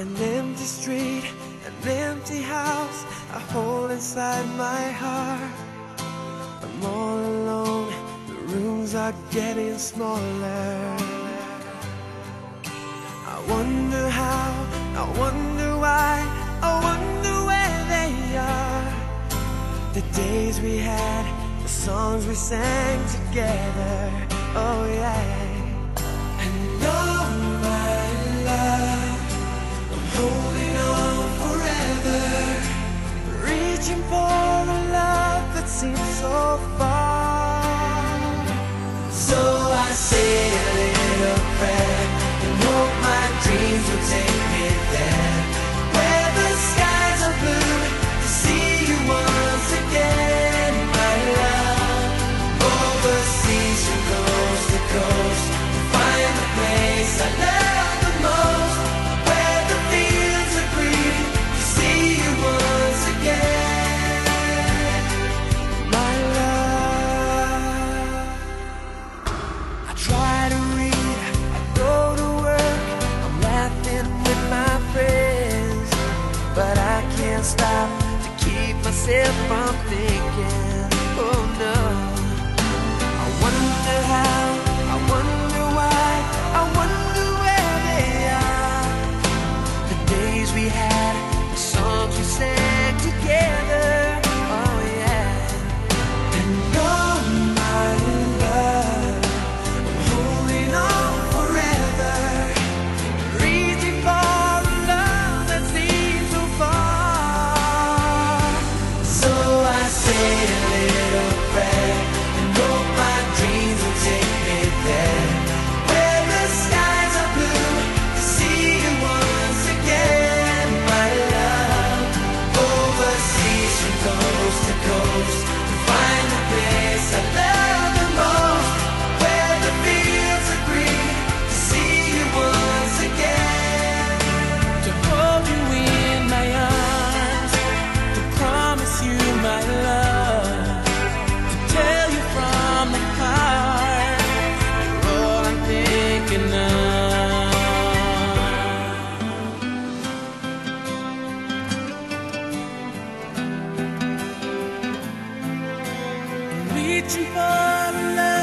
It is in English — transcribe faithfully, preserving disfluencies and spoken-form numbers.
An empty street, an empty house, a hole inside my heart. I'm all alone, the rooms are getting smaller. I wonder how, I wonder why, I wonder where they are. The days we had, the songs we sang together, oh yeah. And oh my love, I'm holding on forever, reaching for a love that seems so far. So I say a little prayer and hope my dreams will take me there, where the skies are blue, to see you once again, my love. Overseas from coast to coast, to find the place I love the most, where the fields are green, to see you once again, my love. I try to read, I go to work, I'm laughing with my friends, but I can't stop to keep myself from thinking, oh no. I wonder how, I wonder why, I wonder where they are. The days we had, the songs we sang together, oh yeah. And oh my love, I'm holding on forever, reaching for a love that seems so far. So I say a little prayer and hope my dreams will take me there, where the skies are blue, to see you once again, my love. Overseas from coast to coast, to find the place I love the most, where the fields are green, to see you once again, to hold you in my arms, to promise you my love, to tell you from the heart, you're all I'm thinking of. Reaching for love